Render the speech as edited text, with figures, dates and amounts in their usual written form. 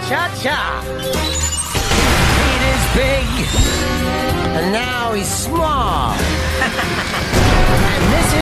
cha-cha. Peter's big, and now he's small. And this